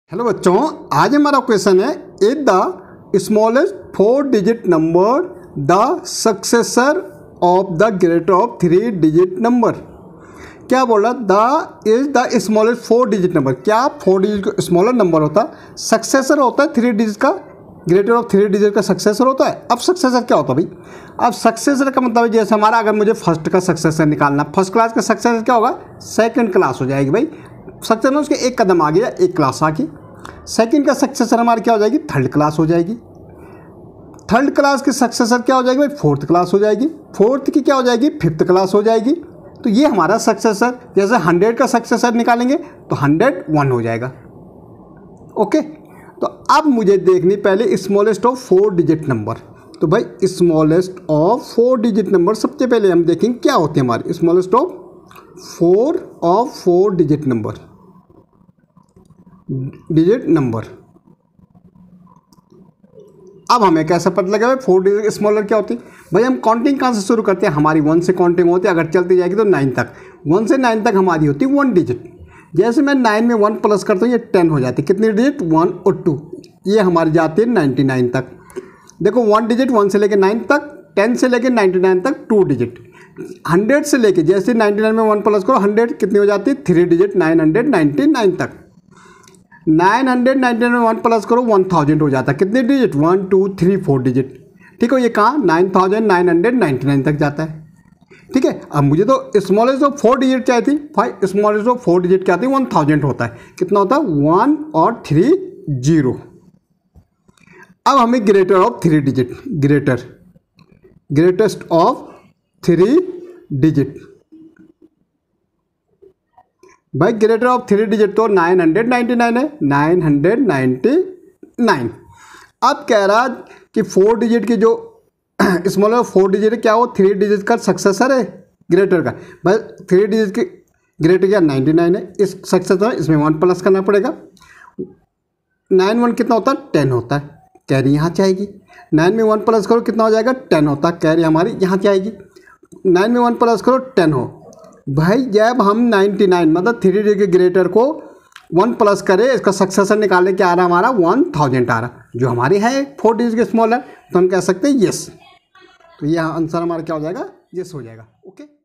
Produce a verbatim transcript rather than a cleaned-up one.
Hello बच्चों, आज हमारा क्वेश्चन है is the smallest four digit number the successor of the greater of three digit number. क्या बोला? The is the smallest four digit number. क्या four digit का smaller number होता है? सक्सेसर होता है थ्री डिजिट का, ग्रेटर ऑफ थ्री डिजिट का सक्सेसर होता है। अब सक्सेसर क्या होता है भाई? अब सक्सेसर का मतलब जैसे हमारा, अगर मुझे फर्स्ट का सक्सेसर निकालना, फर्स्ट क्लास का सक्सेसर क्या होगा? सेकंड क्लास हो जाएगी भाई। सक्सेसर में उसके एक कदम आ गया, एक क्लास आ गई। सेकंड का सक्सेसर हमारी क्या हो जाएगी? थर्ड क्लास हो जाएगी। थर्ड क्लास की सक्सेसर क्या हो जाएगी भाई? फोर्थ क्लास हो जाएगी। फोर्थ की क्या हो जाएगी? फिफ्थ क्लास हो जाएगी। तो ये हमारा सक्सेसर, जैसे हंड्रेड का सक्सेसर निकालेंगे तो हंड्रेड वन हो जाएगा। ओके, तो अब मुझे देखनी पहले smallest of four digit number. तो भाई smallest of four digit number सबसे पहले हम देखेंगे क्या होते हैं हमारे smallest of four of four digit number digit number. अब हमें कैसे पता लगा भाई फोर डिजिट स्मॉलर क्या होती है? भाई हम काउंटिंग कहाँ से शुरू करते हैं? हमारी वन से काउंटिंग होती है, अगर चलती जाएगी तो नाइन तक। वन से नाइन तक हमारी होती है वन डिजिट। जैसे मैं नाइन में वन प्लस करता हूँ, ये टेन हो जाती है। कितनी डिजिट? वन और टू। ये हमारी जाती है नाइन्टी नाइन तक। देखो वन डिजिट वन से लेकर नाइन तक, टेन से लेकर नाइन्टी नाइन तक टू डिजिट। हंड्रेड से लेके जैसे नाइन्टी नाइन में वन प्लस करो, हंड्रेड कितनी हो जाती है? Three digit, nine hundred ninety nine तक। नाइन हंड्रेड नाइन्टी नाइन में वन प्लस करो, वन थाउजेंड हो जाता है। कितने digit? One two three four digit. ठीक है, ये कहाँ? Nine thousand nine hundred ninety nine तक जाता है। ठीक है, अब मुझे तो स्मॉलेस्ट ऑफ फोर डिजिट चाहिए थी। Five smallest of four digit क्या आती है? वन थाउजेंड होता है। कितना होता है? वन और थ्री जीरो। अब हमें greater of three digit, greater greatest of three digit. भाई ग्रेटर ऑफ थ्री डिजिट तो नाइन हंड्रेड नाइन्टी नाइन है, नाइन हंड्रेड नाइन्टी नाइन। अब कह रहा कि फोर डिजिट की जो स्मॉलर फोर डिजिट है, क्या वो थ्री डिजिट का सक्सेसर है ग्रेटर का? भाई थ्री डिजिट की ग्रेटर क्या? नाइन्टी नाइन है। इस सक्सेसर है, इसमें वन प्लस करना पड़ेगा। नाइन वन कितना होता है? टेन होता है। कैरी यहाँ जाएगी। नाइन में वन प्लस करो, कितना हो जाएगा? टेन होता है। कैरी हमारी यहाँ जाएगी। नाइन में वन प्लस करो, टेन हो। भाई जब हम नाइन्टी नाइन मतलब थ्री डिजिट के ग्रेटर को वन प्लस करें, इसका सक्सेसर निकालने के आ रहा हमारा वन थाउजेंड आ रहा, जो हमारी है फोर डिजिट के स्मॉलर, तो हम कह सकते हैं येस। तो यह आंसर हमारा क्या हो जाएगा? येस हो जाएगा। ओके।